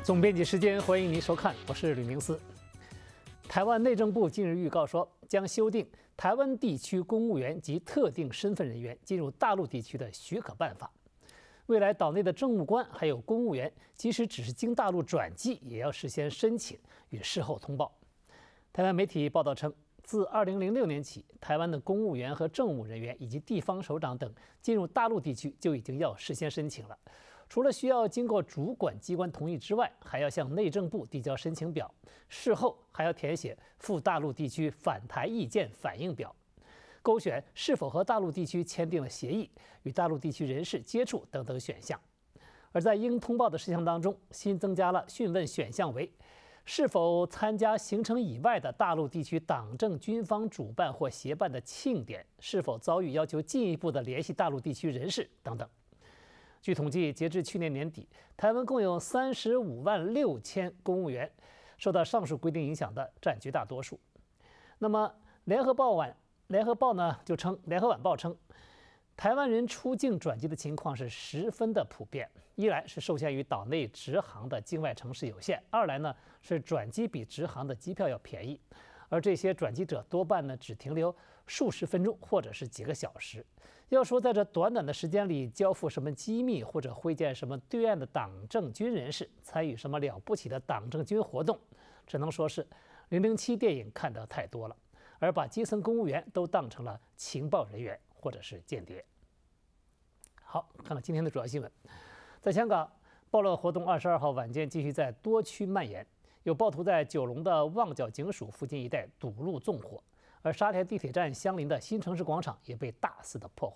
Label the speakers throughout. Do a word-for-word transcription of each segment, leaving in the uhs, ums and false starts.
Speaker 1: 总编辑时间，欢迎您收看，我是吕明思。台湾内政部近日预告说，将修订台湾地区公务员及特定身份人员进入大陆地区的许可办法。未来岛内的政务官还有公务员，即使只是经大陆转机，也要事先申请与事后通报。台湾媒体报道称，自二零零六年起，台湾的公务员和政务人员以及地方首长等进入大陆地区就已经要事先申请了。除了需要经过主管机关同意之外，还要向内政部递交申请表，事后还要填写赴大陆地区返台意见反映表，勾选是否和大陆地区签订了协议、与大陆地区人士接触等等选项。而在应通报的事项当中，新增加了讯问选项为是否参加行程以外的大陆地区党政军方主办或协办的庆典，是否遭遇要求进一步的联系大陆地区人士等等。据统计，截至去年年底，台湾共有三十五万六千公务员，受到上述规定影响的占绝大多数。那么，联合报晚联合报呢就称，联合晚报称，台湾人出境转机的情况是十分的普遍。一来是受限于岛内直航的境外城市有限，二来呢是转机比直航的机票要便宜，而这些转机者多半呢只停留数十分钟或者是几个小时。要说在这短短的时间里交付什么机密，或者会见什么对岸的党政军人士，参与什么了不起的党政军活动，只能说是零零七电影看得太多了，而把基层公务员都当成了情报人员或者是间谍。好，看到今天的主要新闻，在香港，暴乱活动二十二号晚间继续在多区蔓延，有暴徒在九龙的旺角警署附近一带堵路纵火。而沙田地铁站相邻的新城市广场也被大肆的破坏。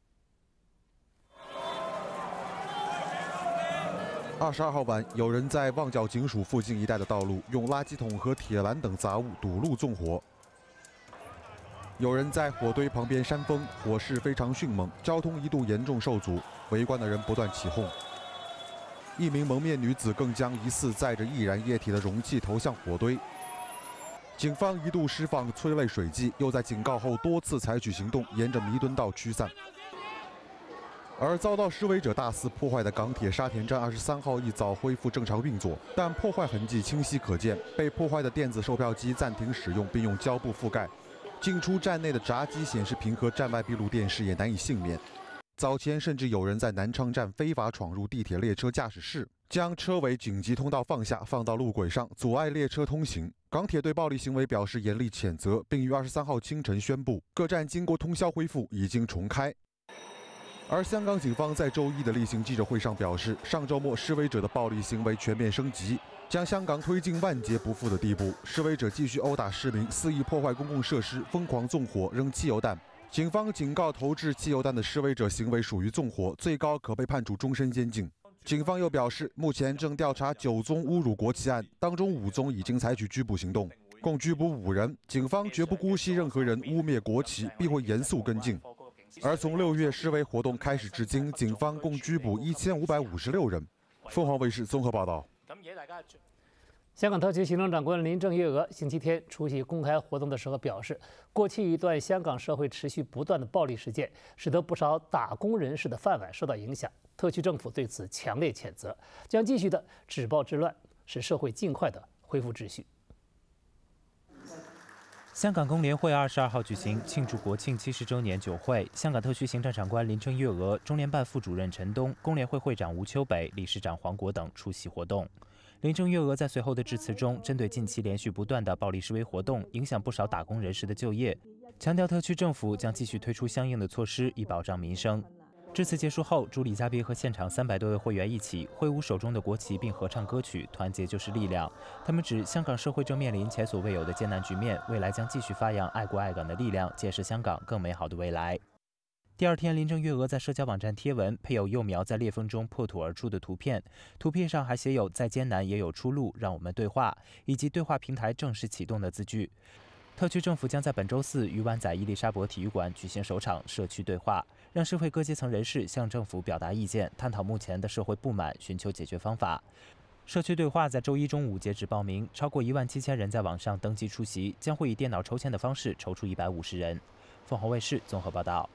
Speaker 2: 二十二号晚，有人在旺角警署附近一带的道路用垃圾桶和铁栏等杂物堵路纵火。有人在火堆旁边扇风，火势非常迅猛，交通一度严重受阻，围观的人不断起哄。一名蒙面女子更将疑似载着易燃液体的容器投向火堆。警方一度释放催泪水剂，又在警告后多次采取行动，沿着弥敦道驱散。而遭到示威者大肆破坏的港铁沙田站二十三号一早恢复正常运作，但破坏痕迹清晰可见，被破坏的电子售票机暂停使用，并用胶布覆盖。进出站内的闸机显示屏和站外闭路电视也难以幸免。早前甚至有人在南昌站非法闯入地铁列车驾驶室，将车尾紧急通道放下，放到路轨上，阻碍列车通行。港铁对暴力行为表示严厉谴责，并于二十三号清晨宣布，各站经过通宵恢复，已经重开。而香港警方在周一的例行记者会上表示，上周末示威者的暴力行为全面升级，将香港推进万劫不复的地步。示威者继续殴打市民，肆意破坏公共设施，疯狂纵火、扔汽油弹。警方警告投掷汽油弹的示威者行为属于纵火，最高可被判处终身监禁。警方又表示，目前正调查九宗侮辱国旗案，当中五宗已经采取拘捕行动，共拘捕五人。警方绝不姑息任何人污蔑国旗，必会严肃跟进。而从六月示威活动开始至今，警方共拘捕一千五百五十六人。凤凰卫视综合报道。
Speaker 1: 香港特区行政长官林郑月娥星期天出席公开活动的时候表示，过去一段香港社会持续不断的暴力事件，使得不少打工人士的饭碗受到影响。特区政府对此强烈谴责，将继续的止暴制乱，使社会尽快的恢复秩序。
Speaker 3: 香港工联会二十二号举行庆祝国庆七十周年酒会，香港特区行政长官林郑月娥、中联办副主任陈东、工联会会长吴秋北、理事长黄国等出席活动。林郑月娥在随后的致辞中，针对近期连续不断的暴力示威活动，影响不少打工人士的就业，强调特区政府将继续推出相应的措施，以保障民生。致辞结束后，主礼嘉宾和现场三百多位会员一起挥舞手中的国旗，并合唱歌曲《团结就是力量》。他们指，香港社会正面临前所未有的艰难局面，未来将继续发扬爱国爱港的力量，建设香港更美好的未来。第二天，林郑月娥在社交网站贴文，配有幼苗在裂缝中破土而出的图片，图片上还写有“再艰难也有出路，让我们对话”以及对话平台正式启动的字句。特区政府将在本周四于湾仔伊丽莎白体育馆举行首场社区对话，让社会各阶层人士向政府表达意见，探讨目前的社会不满，寻求解决方法。社区对话在周一中午截止报名，超过一万七千人在网上登记出席，将会以电脑抽签的方式抽出一百五十人。凤凰卫视综合报道。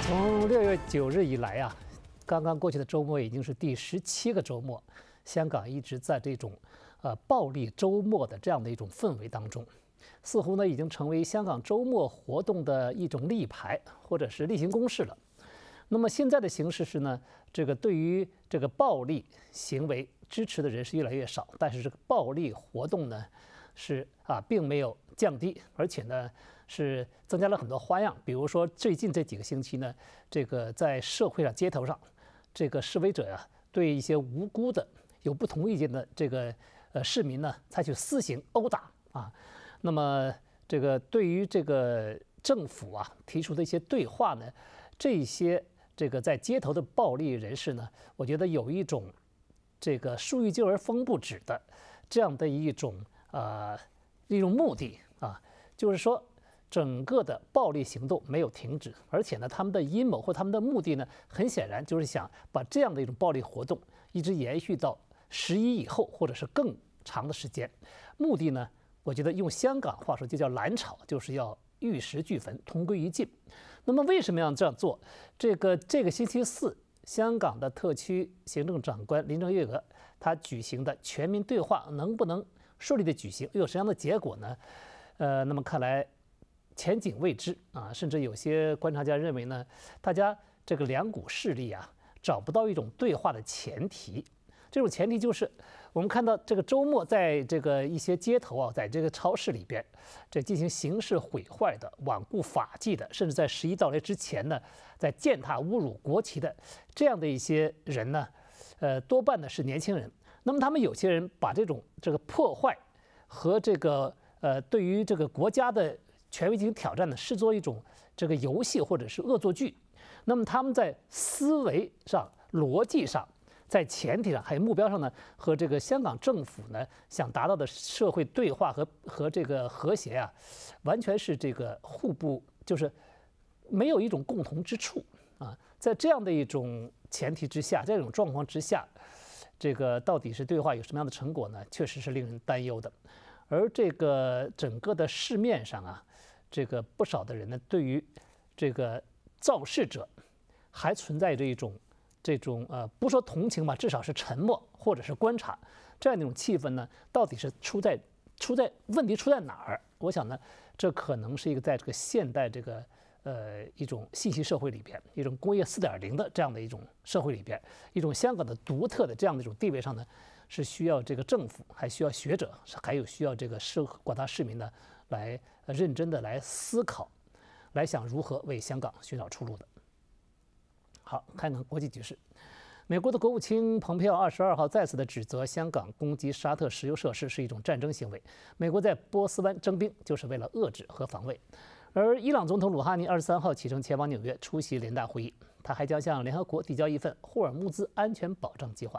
Speaker 1: 从六月九日以来啊，刚刚过去的周末已经是第十七个周末，香港一直在这种呃暴力周末的这样的一种氛围当中，似乎呢已经成为香港周末活动的一种例牌或者是例行公事了。那么现在的形势是呢，这个对于这个暴力行为支持的人是越来越少，但是这个暴力活动呢是啊并没有降低，而且呢是增加了很多花样。比如说最近这几个星期呢，这个在社会上街头上，这个示威者呀、啊、对一些无辜的有不同意见的这个呃市民呢采取私刑殴打啊。那么这个对于这个政府啊提出的一些对话呢，这些这个在街头的暴力人士呢，我觉得有一种这个树欲静而风不止的这样的一种呃一种目的啊，就是说整个的暴力行动没有停止，而且呢，他们的阴谋或他们的目的呢，很显然就是想把这样的一种暴力活动一直延续到十一以后，或者是更长的时间。目的呢，我觉得用香港话说就叫蓝潮，就是要玉石俱焚，同归于尽。那么为什么要这样做？这个这个星期四，香港的特区行政长官林郑月娥她举行的全民对话能不能顺利的举行，又有什么样的结果呢？呃，那么看来前景未知啊，甚至有些观察家认为呢，大家这个两股势力啊找不到一种对话的前提。这种前提就是我们看到这个周末在这个一些街头啊，在这个超市里边，这进行刑事毁坏的、罔顾法纪的，甚至在十一到来之前呢，在践踏侮辱国旗的这样的一些人呢，呃，多半呢是年轻人。那么他们有些人把这种这个破坏和这个呃对于这个国家的权威进行挑战呢，视作一种这个游戏或者是恶作剧。那么他们在思维上、逻辑上，在前提上还有目标上呢，和这个香港政府呢想达到的社会对话和和这个和谐啊，完全是这个互不，就是没有一种共同之处啊。在这样的一种前提之下，这种状况之下，这个到底是对话有什么样的成果呢？确实是令人担忧的。而这个整个的市面上啊，这个不少的人呢，对于这个造事者还存在着一种这种呃，不说同情吧，至少是沉默或者是观察这样一种气氛呢，到底是出在出在问题出在哪儿？我想呢，这可能是一个在这个现代这个呃一种信息社会里边，一种工业四点零的这样的一种社会里边，一种香港的独特的这样的一种地位上呢，是需要这个政府，还需要学者，还有需要这个社广大市民呢，来认真的来思考，来想如何为香港寻找出路的。好，看看国际局势。美国的国务卿蓬佩奥二十二号再次的指责香港攻击沙特石油设施是一种战争行为。美国在波斯湾征兵就是为了遏制和防卫。而伊朗总统鲁哈尼二十三号启程前往纽约出席联大会议，他还将向联合国递交一份霍尔木兹安全保障计划。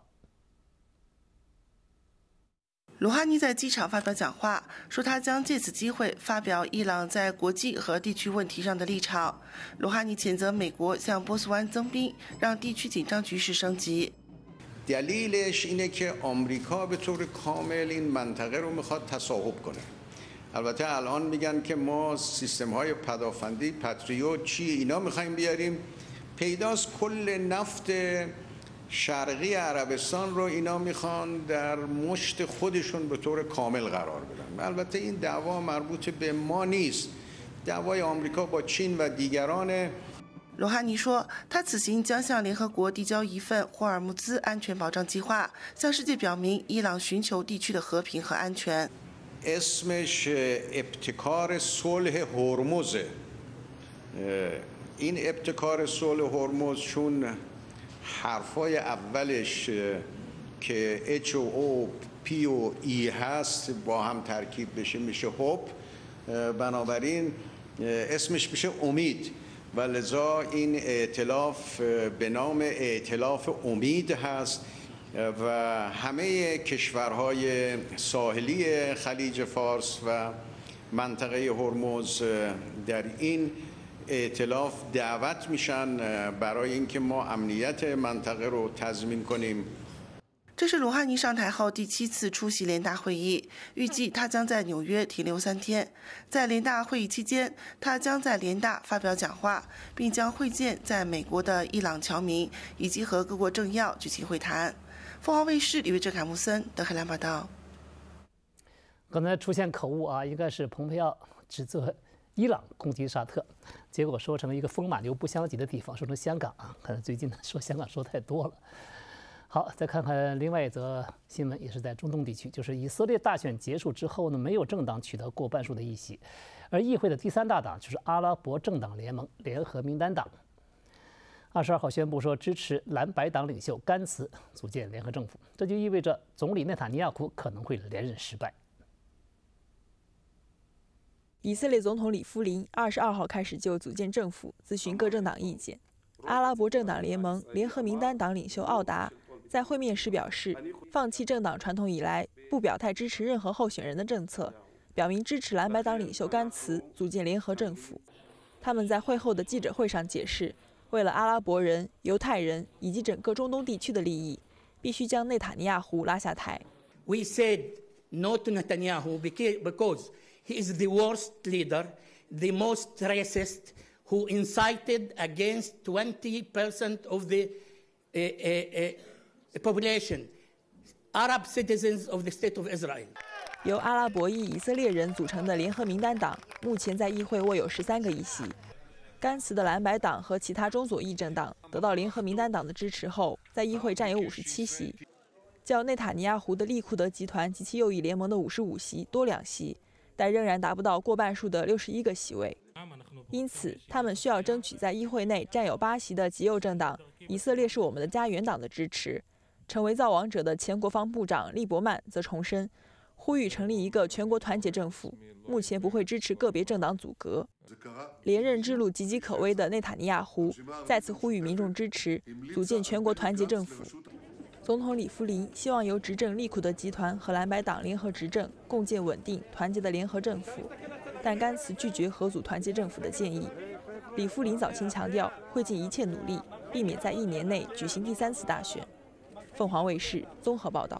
Speaker 4: 鲁哈尼在机场发表讲话，说他将借此机会发表伊朗在国际和地区问题上的立场。鲁哈尼谴责美国向波斯湾增兵，让地区紧张局势升级。
Speaker 5: دلیلش اینه که آمریکا به طور کامل این منطقه رو میخواد تصاحب کنه. البته الان میگن که ما سیستم‌های پدافندی پتریوت چی اینا می‌خوایم بیاریم. پیداست کل نفت شرقی عربستان رو اینا میخوان در مشت خودشون به طور کامل قرار بدن. البته این دعوا مربوط به ما نیست. دعوای آمریکا با چین و دیگران.
Speaker 4: 鲁哈尼说，他此行将向联合国递交一份霍尔木兹安全保障计划，向世界表明伊朗寻求地区的和平和安全。
Speaker 5: اسمش ابتکار صلح هرمز. این ابتکار صلح هرمز چون حرفای اولش که اچ و او پی و ای هست با هم ترکیب بشه میشه هوب، بنابراین اسمش میشه امید و لذا این ائتلاف به نام ائتلاف امید هست و همه کشورهای ساحلی خلیج فارس و منطقه هرمز در این ائتلاف دعوت میشن برای اینکه ما امنیت منطقه رو تضمین کنیم.
Speaker 4: 这是鲁哈尼上台后第七次出席联大会议，预计他将在纽约停留三天。在联大会议期间，他将在联大发表讲话，并将会见在美国的伊朗侨民，以及和各国政要举行会谈。凤凰卫视李维哲、凯穆森、德黑兰报道。
Speaker 1: 刚才出现口误啊，应该是蓬佩奥指责伊朗攻击沙特，结果说成了一个风马牛不相及的地方，说成香港啊。可能最近呢说香港说太多了。好，再看看另外一则新闻，也是在中东地区，就是以色列大选结束之后呢，没有政党取得过半数的议席，而议会的第三大党就是阿拉伯政党联盟联合名单党，二十二号宣布说支持蓝白党领袖甘茨组建联合政府，这就意味着总理内塔尼亚胡可能会连任失败。
Speaker 6: 以色列总统里夫林二十二号开始就组建政府咨询各政党意见。阿拉伯政党联盟联合名单党领袖奥达在会面时表示，放弃政党传统以来不表态支持任何候选人的政策，表明支持蓝白党领袖甘茨组建联合政府。他们在会后的记者会上解释，为了阿拉伯人、犹太人以及整个中东地区的利益，必须将内塔尼亚胡拉下台。
Speaker 7: We said no to Netanyahu because he is the worst leader, the most racist, who incited against twenty percent of the uh, uh, uh, population, Arab citizens of the State of Israel.
Speaker 6: 由阿拉伯裔以色列人组成的联合名单党目前在议会握有十三个议席。甘茨的蓝白党和其他中左翼政党得到联合名单党的支持后，在议会占有五十七席，较内塔尼亚胡的利库德集团及其右翼联盟的五十五席多两席，但仍然达不到过半数的六十一个席位。因此，他们需要争取在议会内占有八席的极右政党“以色列是我们的家园党”的支持。成为造王者的前国防部长利伯曼则重申，呼吁成立一个全国团结政府，目前不会支持个别政党阻隔。连任之路岌岌可危的内塔尼亚胡再次呼吁民众支持组建全国团结政府。总统里夫林希望由执政利库德集团和蓝白党联合执政，共建稳定团结的联合政府。但甘茨拒绝合组团结政府的建议。里夫林早前强调会尽一切努力，避免在一年内举行第三次大选。凤凰卫视综合报道。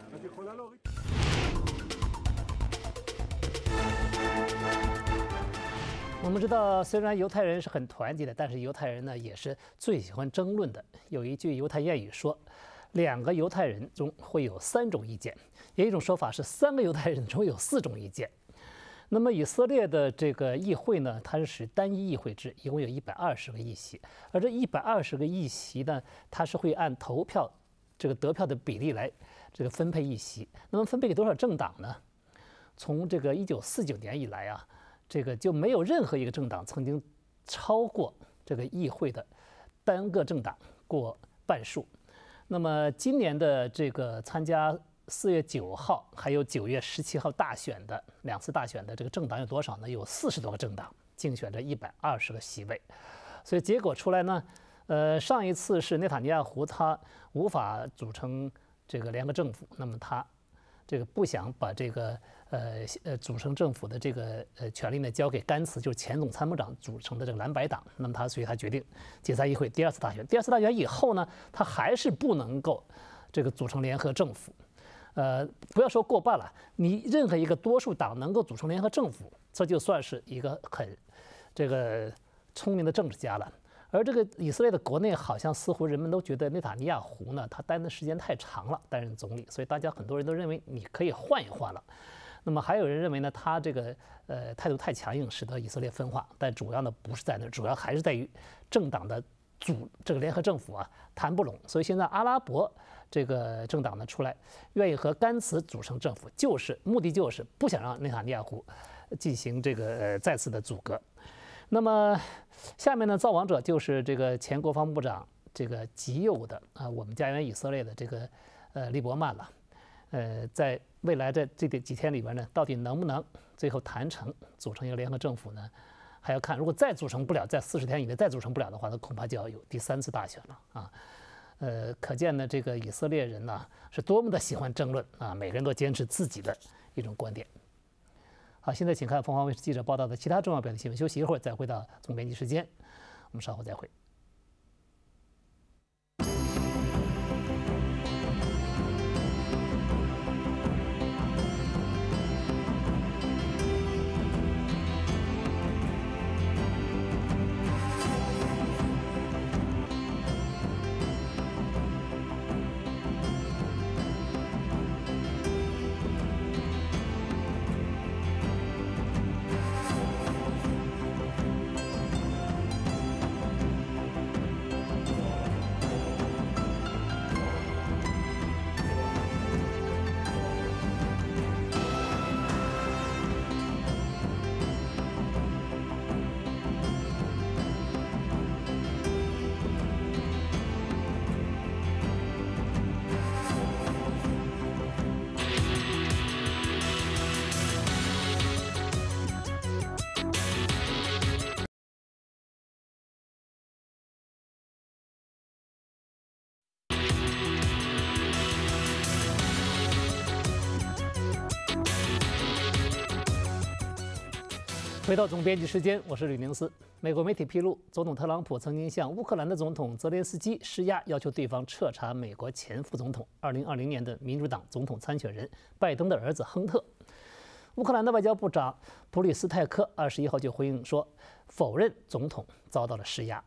Speaker 1: 我们知道，虽然犹太人是很团结的，但是犹太人呢也是最喜欢争论的。有一句犹太谚语说，两个犹太人中会有三种意见，也有一种说法是三个犹太人中有四种意见。那么以色列的这个议会呢，它是使单一议会制，一共有一百二十个议席，而这一百二十个议席呢，它是会按投票这个得票的比例来这个分配议席。那么分配给多少政党呢？从这个一九四九年以来啊，这个就没有任何一个政党曾经超过这个议会的单个政党过半数。那么今年的这个参加四月九号还有九月十七号大选的两次大选的这个政党有多少呢？有四十多个政党竞选着一百二十个席位，所以结果出来呢，呃，上一次是内塔尼亚胡他无法组成这个联合政府，那么他这个不想把这个呃呃组成政府的这个呃权力呢交给甘茨，就是前总参谋长组成的这个蓝白党，那么他所以他决定解散议会，第二次大选，第二次大选以后呢，他还是不能够这个组成联合政府。呃，不要说过半了，你任何一个多数党能够组成联合政府，这就算是一个很这个聪明的政治家了。而这个以色列的国内好像似乎人们都觉得内塔尼亚胡呢，他待的时间太长了，担任总理，所以大家很多人都认为你可以换一换了。那么还有人认为呢，他这个呃态度太强硬，使得以色列分化。但主要呢不是在那，主要还是在于政党的组这个联合政府啊谈不拢。所以现在阿拉伯这个政党呢出来，愿意和甘茨组成政府，就是目的就是不想让内塔尼亚胡进行这个呃再次的阻隔。那么下面呢，造王者就是这个前国防部长这个极右的啊，我们家园以色列的这个呃利伯曼了。呃，在未来的这几天里边呢，到底能不能最后谈成组成一个联合政府呢？还要看，如果再组成不了，在四十天以内再组成不了的话，那恐怕就要有第三次大选了啊。呃，可见呢，这个以色列人呢是多么的喜欢争论啊，每个人都坚持自己的一种观点。好，现在请看凤凰卫视记者报道的其他重要标题新闻。休息一会儿，再回到总编辑时间，我们稍后再会。 回到总编辑时间，我是吕宁思。美国媒体披露，总统特朗普曾经向乌克兰的总统泽连斯基施压，要求对方彻查美国前副总统、二零二零年的民主党总统参选人拜登的儿子亨特。乌克兰的外交部长普里斯泰科二十一号就回应说，否认总统遭到了施压。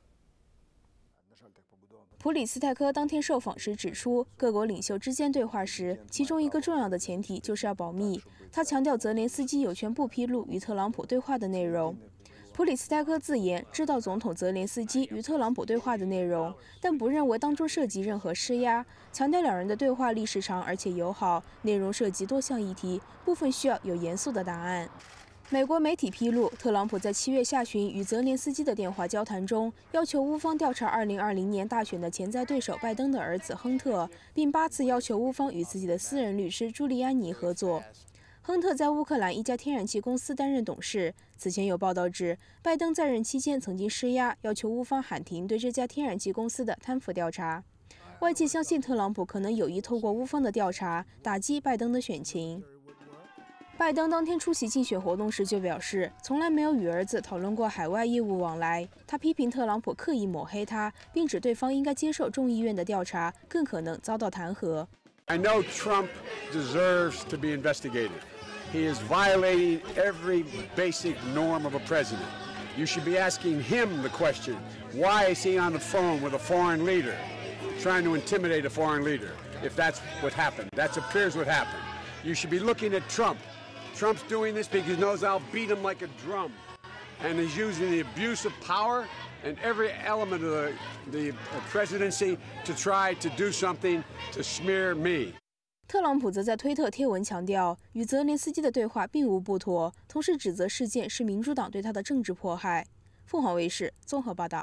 Speaker 8: 普里斯泰科当天受访时指出，各国领袖之间对话时，其中一个重要的前提就是要保密。他强调，泽连斯基有权不披露与特朗普对话的内容。普里斯泰科自言知道总统泽连斯基与特朗普对话的内容，但不认为当中涉及任何施压，强调两人的对话历时长而且友好，内容涉及多项议题，部分需要有严肃的答案。美国媒体披露，特朗普在七月下旬与泽连斯基的电话交谈中，要求乌方调查二零二零年大选的潜在对手拜登的儿子亨特，并八次要求乌方与自己的私人律师朱利安尼合作。亨特在乌克兰一家天然气公司担任董事。此前有报道指，拜登在任期间曾经施压，要求乌方喊停对这家天然气公司的贪腐调查。外界相信特朗普可能有意透过乌方的调查，打击拜登的选情。拜登当天出席竞选活动时就表示，从来没有与儿子讨论过海外业务往来。他批评特朗普刻意抹黑他，并指对方应该接受众议院的调查，更可能遭到弹劾。
Speaker 9: I know Trump deserves to be investigated. He is violating every basic norm of a president. You should be asking him the question, why is he on the phone with a foreign leader, trying to intimidate a foreign leader, if that's what happened? That appears what happened. You should be looking at Trump. Trump's doing this because he knows I'll beat him like a drum. And he's using the abuse of power and every element of the, the presidency to try to do something to smear me.
Speaker 8: 特朗普则在推特贴文强调，与泽连斯基的对话并无不妥，同时指责事件是民主党对他的政治迫害。凤凰卫视综合报道。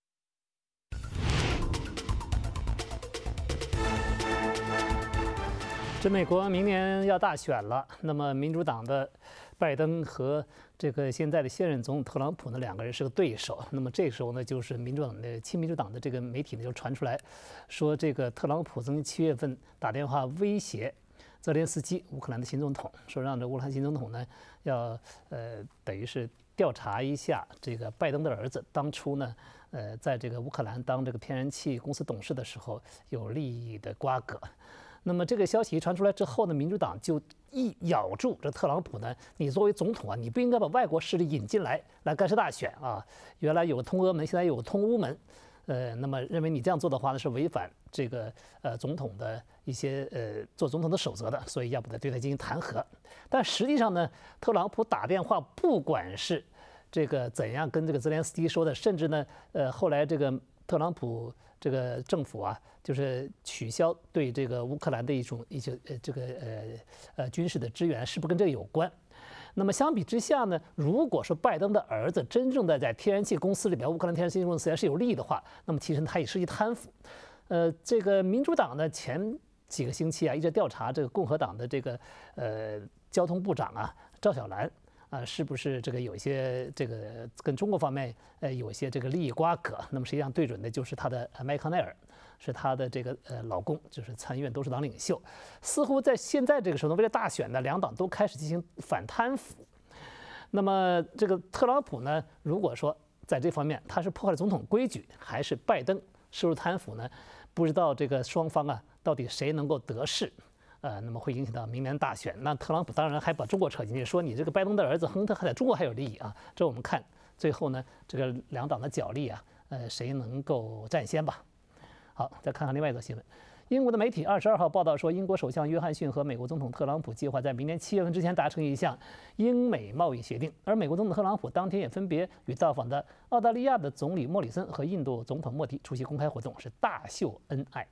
Speaker 1: 这美国明年要大选了，那么民主党的拜登和这个现在的现任总统特朗普呢，两个人是个对手。那么这时候呢，就是民主党的亲民主党的这个媒体呢就传出来，说这个特朗普曾经七月份打电话威胁泽连斯基，乌克兰的新总统，说让这乌克兰新总统呢要呃等于是调查一下这个拜登的儿子当初呢呃在这个乌克兰当这个天然气公司董事的时候有利益的瓜葛。那么这个消息一传出来之后呢，民主党就一咬住这特朗普呢，你作为总统啊，你不应该把外国势力引进来来干涉大选啊。原来有个通俄门，现在有个通乌门，呃，那么认为你这样做的话呢，是违反这个呃总统的一些呃做总统的守则的，所以要不得对他进行弹劾。但实际上呢，特朗普打电话，不管是这个怎样跟这个泽连斯基说的，甚至呢，呃，后来这个特朗普这个政府啊。就是取消对这个乌克兰的一种一些呃这个呃呃军事的支援，是不是跟这个有关？那么相比之下呢，如果说拜登的儿子真正的在天然气公司里边，乌克兰天然气公司是有利益的话，那么其实他也是一贪腐。呃，这个民主党呢，前几个星期啊，一直调查这个共和党的这个呃交通部长啊赵小兰。啊，是不是这个有一些这个跟中国方面呃有一些这个利益瓜葛？那么实际上对准的就是他的麦康奈尔，是他的这个呃老公，就是参议院都是党领袖。似乎在现在这个时候，为了大选呢，两党都开始进行反贪腐。那么这个特朗普呢，如果说在这方面他是破坏了总统规矩，还是拜登涉入贪腐呢？不知道这个双方啊到底谁能够得势。呃，那么会影响到明年大选。那特朗普当然还把中国扯进去，说你这个拜登的儿子亨特还在中国还有利益啊。这我们看最后呢，这个两党的角力啊，呃，谁能够占先吧？好，再看看另外一则新闻。英国的媒体二十二号报道说，英国首相约翰逊和美国总统特朗普计划在明年七月份之前达成一项英美贸易协定，而美国总统特朗普当天也分别与到访的澳大利亚的总理莫里森和印度总统莫迪出席公开活动，是大秀恩爱。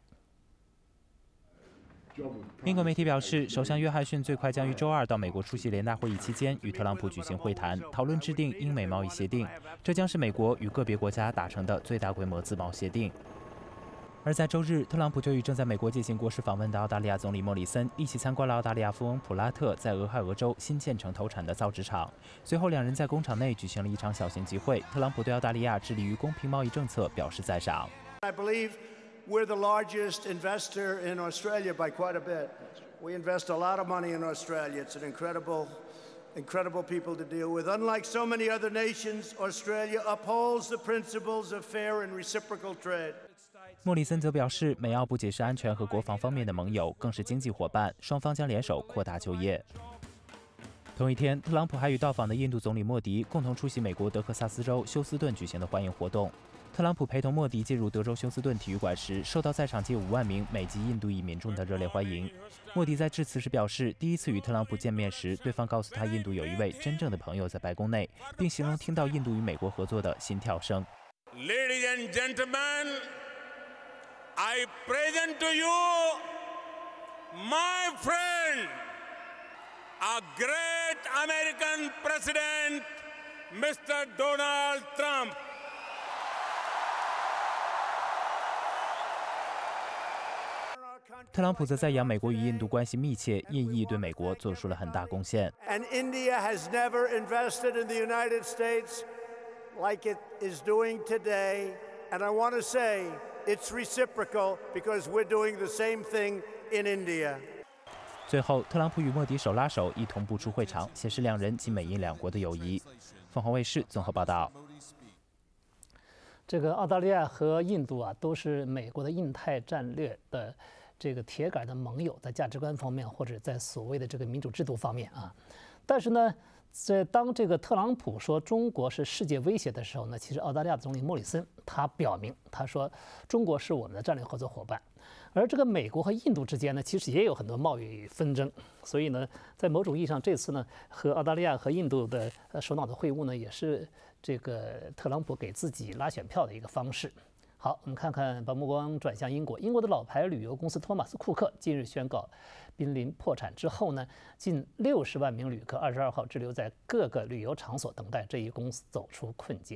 Speaker 3: 英国媒体表示，首相约翰逊最快将于周二到美国出席联大会议期间与特朗普举行会谈，讨论制定英美贸易协定。这将是美国与个别国家达成的最大规模自贸协定。而在周日，特朗普就与正在美国进行国事访问的澳大利亚总理莫里森一起参观了澳大利亚富翁普拉特在俄亥俄州新建成投产的造纸厂。随后，两人在工厂内举行了一场小型集会。特朗普对澳大利亚致力于公平贸易政策表示赞赏。
Speaker 10: We're the largest investor in Australia by quite a bit. We invest a lot of money in Australia. It's an incredible incredible people to deal with. Unlike so many other nations, Australia upholds the principles of fair and reciprocal trade.
Speaker 3: 莫里森则表示，美澳不仅是安全和国防方面的盟友，更是经济伙伴，双方将联手扩大就业。同一天，特朗普还与到访的印度总理莫迪共同出席美国德克萨斯州休斯顿举行的欢迎活动。特朗普陪同莫迪进入德州休斯顿体育馆时，受到在场近五万名美籍印度裔民众的热烈欢迎。莫迪在致辞时表示，第一次与特朗普见面时，对方告诉他印度有一位真正的朋友在白宫内，并形容听到印度与美国合作的心跳声。
Speaker 11: Ladies and gentlemen, I present to you my friend, a great American president, Mister Donald Trump.
Speaker 3: 特朗普则赞扬美国与印度关系密切，印裔对美国做出了很大贡献。
Speaker 10: And India has never invested in the United States like it is doing today. And I want to say it's reciprocal because we're doing the same thing in India.
Speaker 3: 最后，特朗普与莫迪手拉手一同步出会场，显示两人及美印两国的友谊。凤凰卫视综合报道。
Speaker 1: 这个澳大利亚和印度啊，都是美国的印太战略的这个铁杆的盟友，在价值观方面或者在所谓的这个民主制度方面啊。但是呢，在当这个特朗普说中国是世界威胁的时候呢，其实澳大利亚总理莫里森他表明，他说中国是我们的战略合作伙伴。而这个美国和印度之间呢，其实也有很多贸易纷争，所以呢，在某种意义上，这次呢和澳大利亚和印度的呃首脑的会晤呢，也是这个特朗普给自己拉选票的一个方式。好，我们看看，把目光转向英国。英国的老牌旅游公司托马斯库克近日宣告濒临破产之后呢，近六十万名旅客二十二号滞留在各个旅游场所，等待这一公司走出困境。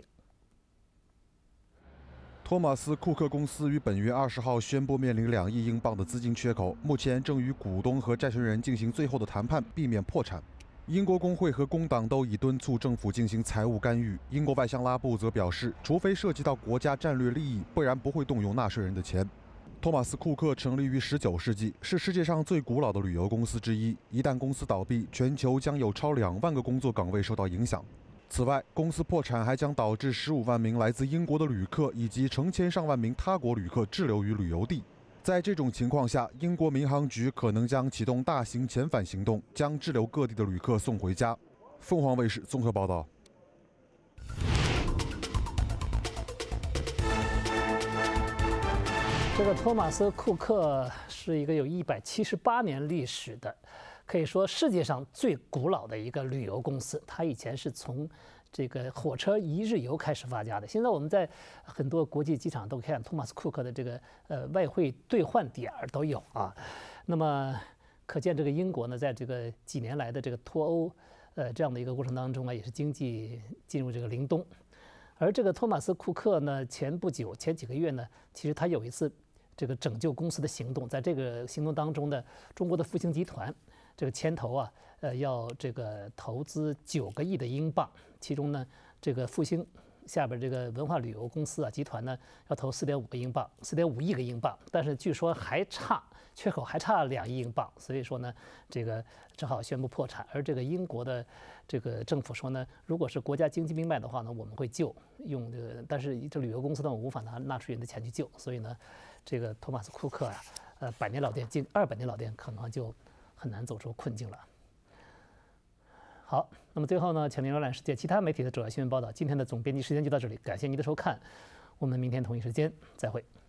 Speaker 2: 托马斯库克公司于本月二十号宣布面临两亿英镑的资金缺口，目前正与股东和债权人进行最后的谈判，避免破产。英国工会和工党都已敦促政府进行财务干预。英国外相拉布则表示，除非涉及到国家战略利益，不然不会动用纳税人的钱。托马斯库克成立于十九世纪，是世界上最古老的旅游公司之一。一旦公司倒闭，全球将有超两万个工作岗位受到影响。此外，公司破产还将导致十五万名来自英国的旅客以及成千上万名他国旅客滞留于旅游地。在这种情况下，英国民航局可能将启动大型遣返行动，将滞留各地的旅客送回家。凤凰卫视综合报道。
Speaker 1: 这个托马斯库克是一个有一百七十八年历史的，可以说世界上最古老的一个旅游公司。它以前是从这个火车一日游开始发家的。现在我们在很多国际机场都看托马斯库克的这个呃外汇兑换点都有啊。那么可见这个英国呢，在这个几年来的这个脱欧呃这样的一个过程当中啊，也是经济进入这个凛冬。而这个托马斯库克呢，前不久前几个月呢，其实他有一次这个拯救公司的行动，在这个行动当中呢，中国的复兴集团这个牵头啊，呃，要这个投资九个亿的英镑，其中呢，这个复兴下边这个文化旅游公司啊集团呢，要投四点五个英镑，四点五亿个英镑，但是据说还差缺口还差两亿英镑，所以说呢，这个只好宣布破产。而这个英国的这个政府说呢，如果是国家经济命脉的话呢，我们会救，用这个，但是这旅游公司呢，无法拿纳税人的钱去救，所以呢。这个托马斯库克啊，呃，百年老店，近二百年老店，可能就很难走出困境了。好，那么最后呢，请您浏览世界其他媒体的主要新闻报道。今天的总编辑时间就到这里，感谢您的收看，我们明天同一时间再会。